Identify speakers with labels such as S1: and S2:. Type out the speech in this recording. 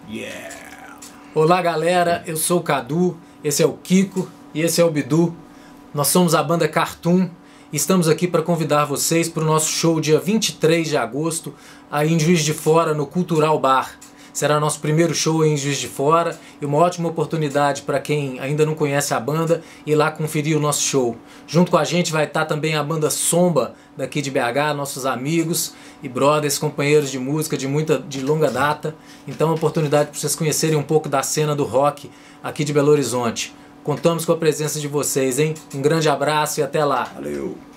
S1: Yeah! Olá galera, eu sou o Cadu, esse é o Kiko e esse é o Bidu. Nós somos a banda Cartoon e estamos aqui para convidar vocês para o nosso show dia 23 de agosto aí em Juiz de Fora, no Cultural Bar. Será nosso primeiro show em Juiz de Fora e uma ótima oportunidade para quem ainda não conhece a banda ir lá conferir o nosso show. Junto com a gente vai estar também a banda Somba daqui de BH, nossos amigos e brothers, companheiros de música de longa data. Então é uma oportunidade para vocês conhecerem um pouco da cena do rock aqui de Belo Horizonte. Contamos com a presença de vocês, hein? Um grande abraço e até lá.
S2: Valeu!